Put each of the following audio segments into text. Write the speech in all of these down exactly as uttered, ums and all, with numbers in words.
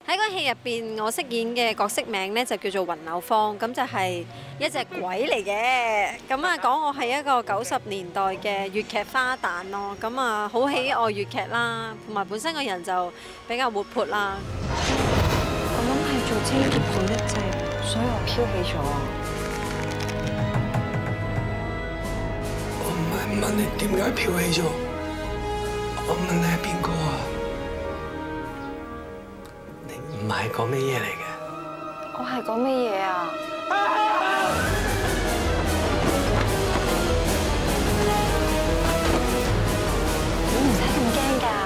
喺個戲入邊，我飾演嘅角色名咧就叫做雲柳芳，咁就係一隻鬼嚟嘅。咁啊講我係一個九十年代嘅粵劇花旦咯，咁啊好喜愛粵劇啦，同埋本身個人就比較活潑啦。 我諗係做清潔做得滯，所以我飄起咗。 我唔係問你點解飄起咗，我問你係邊個啊？唔係講咩嘢嚟嘅？ 我係講咩嘢啊？你唔使咁驚㗎。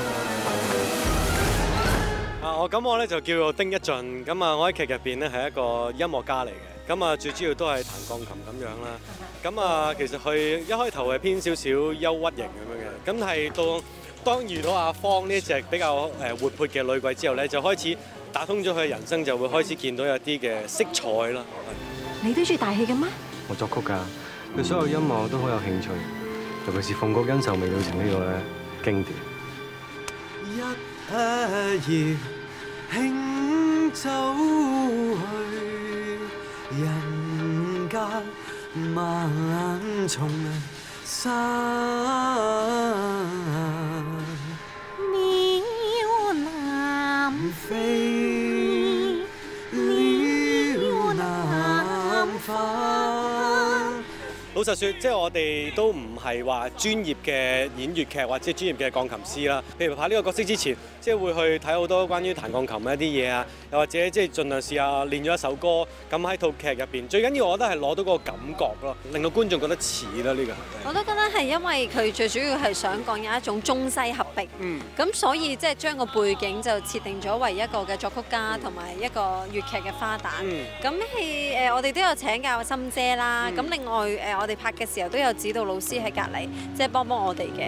啊，我咁我咧就叫做丁一俊，咁啊我喺劇入邊咧係一個音樂家嚟嘅，咁啊最主要都係彈鋼琴咁樣啦。咁啊其實佢一開頭係偏少少憂鬱型咁樣嘅，咁係到當遇到阿芳呢隻比較誒活潑嘅女鬼之後咧，就開始打通咗佢嘅人生，就會開始見到有啲嘅色彩啦。 你都中意大戲嘅咩？ 我作曲㗎，對所有音樂我都好有興趣，尤其是鳳閣恩仇未了情呢個咧經典。 一夜輕走去，人間萬重山。 鳥南飛，鳥南返。 老實說，即係我哋都唔係話專業嘅演粵劇或者專業嘅鋼琴師啦。譬如拍呢個角色之前，即係會去睇好多關於彈鋼琴嘅一啲嘢啊，又或者即係盡量試下練咗一首歌。咁喺套劇入邊，最緊要我覺得係攞到嗰個感覺咯，令到觀眾覺得似啦呢個。 我都覺得係因為佢最主要係想講有一種中西合璧， 嗯， 咁所以即係將個背景就設定咗為一個嘅作曲家同埋一個粵劇嘅花旦。咁係誒，我哋都有請教心姐啦。咁、嗯、另外誒，我哋拍嘅時候都有指導老師喺隔離，即係幫幫我哋嘅。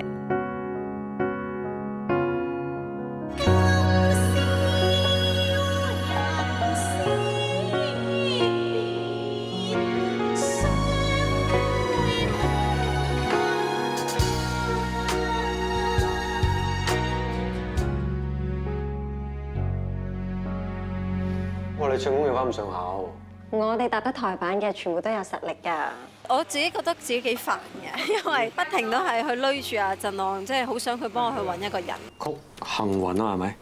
我哋唱功有翻咁上下喎。 我哋搭得台板嘅全部都有實力㗎。 我自己覺得自己幾煩嘅，因為不停都係去累住阿振朗，即係好想佢幫我去揾一個人。 曲幸運啊，係咪？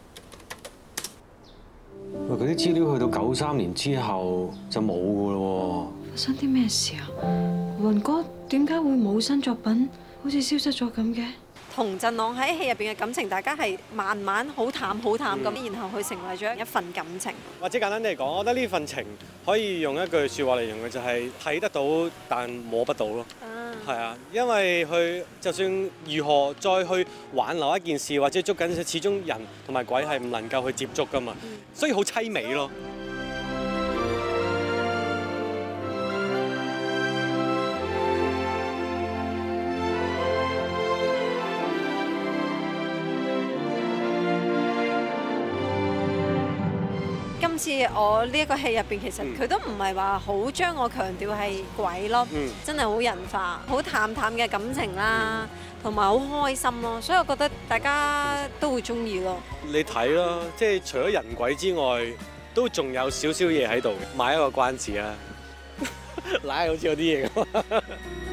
喂，嗰啲資料去到九三年之後就冇㗎咯喎。 發生啲咩事啊？雲哥點解會冇新作品？好似消失咗咁嘅。 同振朗喺戲入邊嘅感情，大家係慢慢好淡好淡咁，嗯、然後佢成為咗一份感情。或者簡單啲嚟講，我覺得呢份情可以用一句説話嚟形容，就係睇得到但摸不到咯。係啊，啊，因為佢就算如何再去挽留一件事，或者捉緊，始終人同埋鬼係唔能夠去接觸噶嘛，嗯、所以好凄美咯。今次我呢一個戲入邊，其實佢都唔係話好將我強調係鬼咯，嗯、真係好人化、好淡淡嘅感情啦，同埋好開心咯，所以我覺得大家都會中意咯。你睇啦，即係除咗人鬼之外，都仲有少少嘢喺度嘅，買一個關子啦，嗱好似有啲嘢咁。